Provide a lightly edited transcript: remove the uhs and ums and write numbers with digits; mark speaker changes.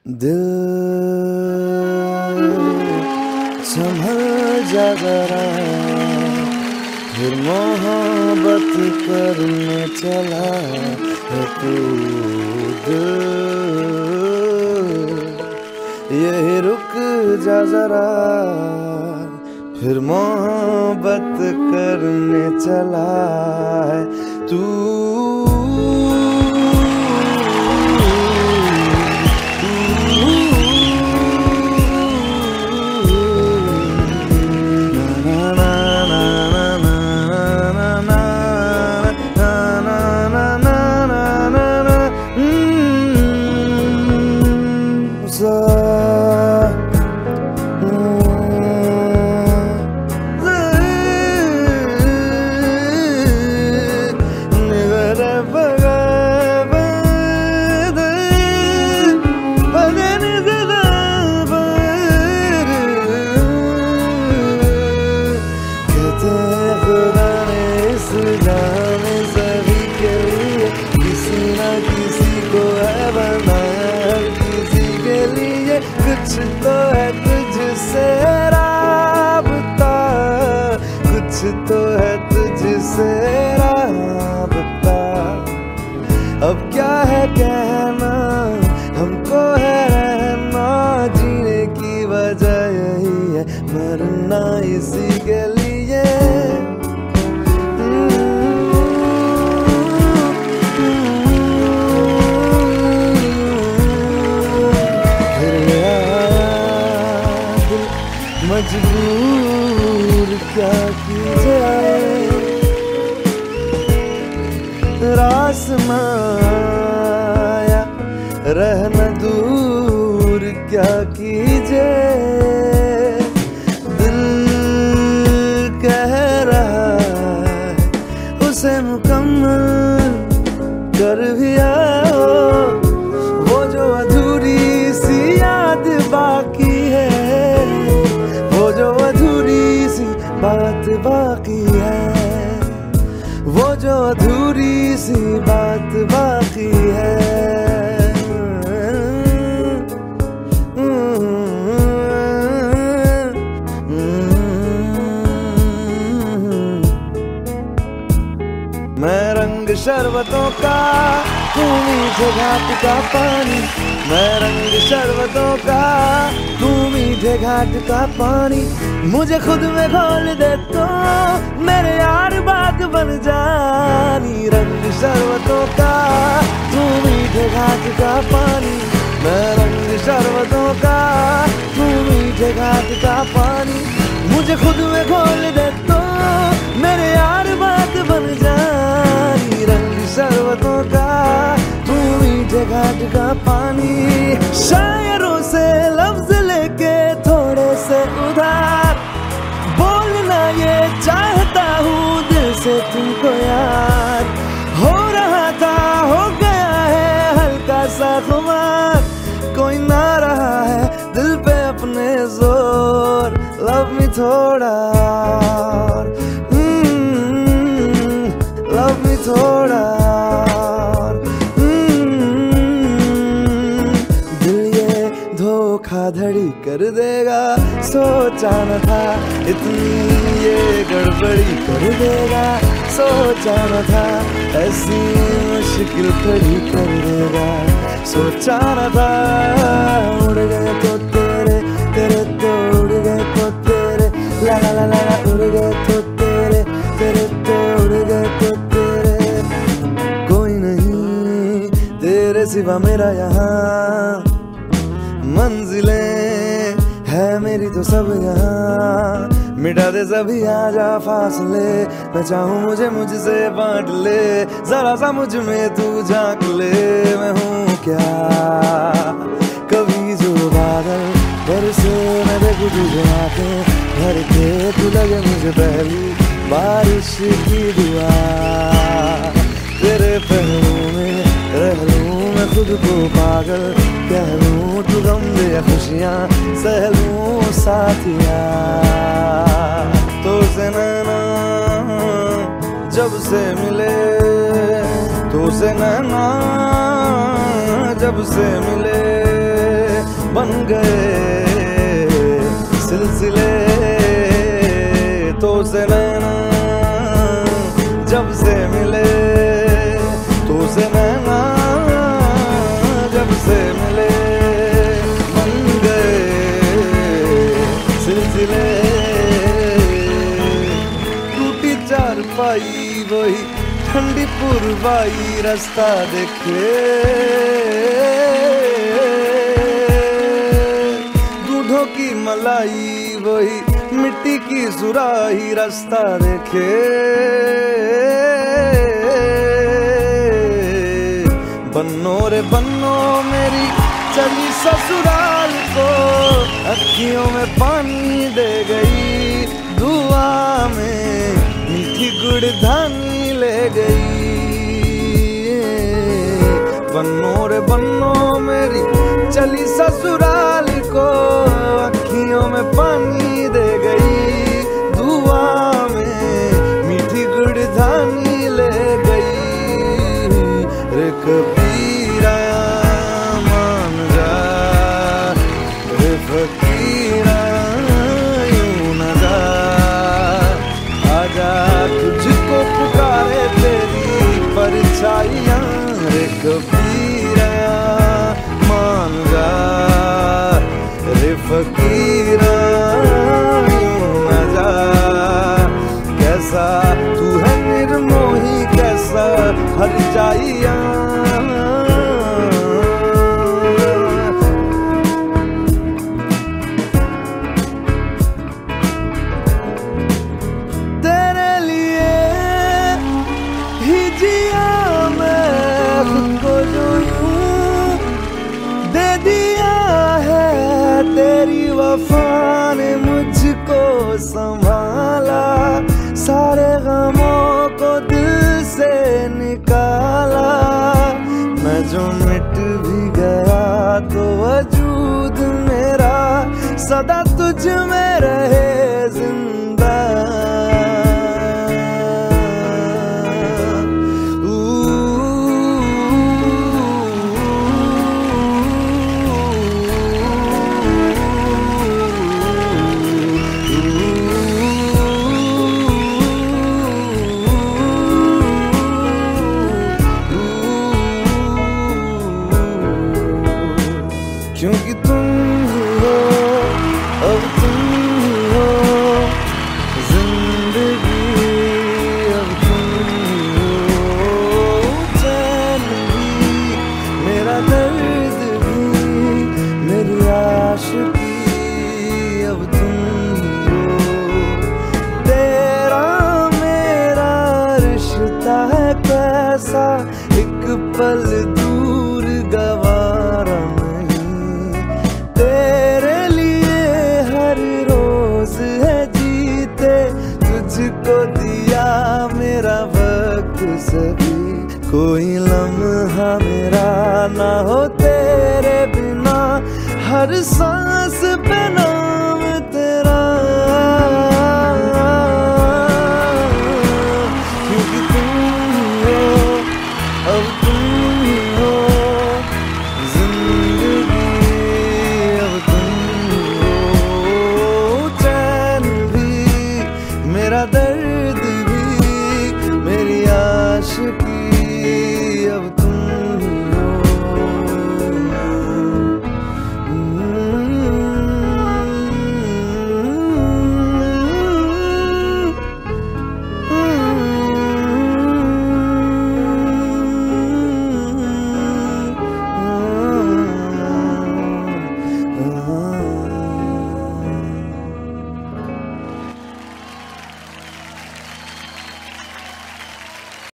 Speaker 1: दिल संभल जा जरा, फिर मोहब्बत करने चला है तू। दिल यही रुक जा जरा, फिर मोहब्बत करने चला है तू। कुछ तो है तुझसे राबता, कुछ तो है तुझसे राबता। अब क्या है कहना, हमको है रहना, जीने की वजह यही है, मरना इसी के लिए। मजबूर क्या की जाए, रास माया रहना दूर क्या कीजिए। दिल कह रहा है उसे मुकम्मल कर भी आओ, वो जो अधूरी सी याद बाकी है, जो अधूरी सी बात बाकी है, वो जो अधूरी सी बात बाकी है। मैं रंग शरबतों का, तू मीठे घाट का पानी। मैं रंग शरबतों का, तू मीठे घाट का पानी। मुझे खुद में घोल दे तो मेरे यार बात बन जानी। रंग शरबतों का, तू मीठे घाट का पानी। मैं रंग शरबतों का, तू मीठे घाट का पानी। मुझे खुद में घोल दे तो मेरे यार बात बन जानी। रंग शरबतों का, तू मीठे घाट का पानी। शायरों से लफ्ज लेके थोड़े से उधार, बोलना ये चाहता हूँ दिल से तुमको यार। हो रहा था हो गया है हल्का सा खुमार, कोई ना रहा है दिल पे अपने जोर। लव मी थोड़ा, लव मी थोड़ा। धोखाधड़ी कर देगा सोचा न था, इतनी ये गड़बड़ी कर देगा सोचा न था। ऐसी मुश्किल खड़ी कर देगा सोचा न था। उड़ गए तो तेरे, तेरे तो उड़ गए तो तेरे, ला ला ला ला उड़ गए तो तेरे, तेरे तो उड़ गए तो तेरे। कोई नहीं तेरे सिवा मेरा यहाँ, मंजिलें है मेरी तो सब यहाँ। मिटा दे सभी आजा फासले, मैं चाहूँ मुझे मुझसे बांट ले। जरा सा मुझ में तू झांक ले, मैं हूँ क्या कभी जो बादल बरसे। मैं देखूँ तुझे आंखें भर के, तू लगे मुझे पहली बारिश की दुआ। तेरे पहलू में रह लूँ मैं खुद को पागल, कह लूँ तू गम दे खुशियाँ सह लूँ साथिया। तो से नैना जब से मिले, तो से नैना जब से मिले, बन गए सिलसिले तो से नैना जब से मिले, तो से नैना जब से मिले, बन गए सिलसिले। टूटी चारपाई वही ठंडी पुरवाई रास्ता देखे, दूधों की मलाई वही मिट्टी की सुराही रास्ता देखे। बन्नो रे बन्नो मेरी चली ससुराल को, अखियों में पानी दे गई, दुआ में मीठी गुड़धानी ले गई। बन्नो रे बन्नो मेरी चली ससुराल को, अखियों में पानी दे गई, दुआ में मीठी गुड़धानी ले गई। रे कबीरा मान जा, रे फकीरा यूं न जा, आजा तुझको पुकारे तेरी परछाइयां। रे कबीरा मान जा, रे फकीरा यूं न जा, कैसा तू है निर्मोही कैसा हर जाइया। तेरे लिए ही जिया मैं खुद को जो यूं दे दिया है, तेरी वफा ने मुझको संभाला, सारे गमों को दिल से निकाला। मैं जो मिट भी गया तो वजूद मेरा सदा तुझ में रहे जिंदा। क्योंकि तुम ही हो, अब तुम ही हो जिंदगी, अब तुम ही हो चैन भी, मेरा दर्द भी, मेरी आशिकी, अब तुम ही हो। तेरा मेरा रिश्ता है कैसा, एक पल दूर गवारा तुझको दिया मेरा वक्त सभी, कोई लम्हा मेरा ना हो तेरे बिना, हर सांस पे ना